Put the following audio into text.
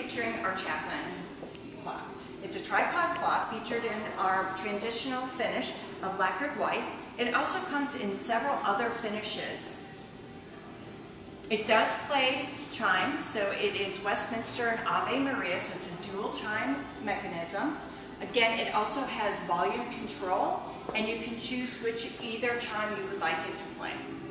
featuring our Chaplin clock. It's a tripod clock featured in our transitional finish of lacquered white. It also comes in several other finishes. It does play chimes, so it is Westminster and Ave Maria, so it's a dual chime mechanism. Again, it also has volume control, and you can choose either chime you would like it to play.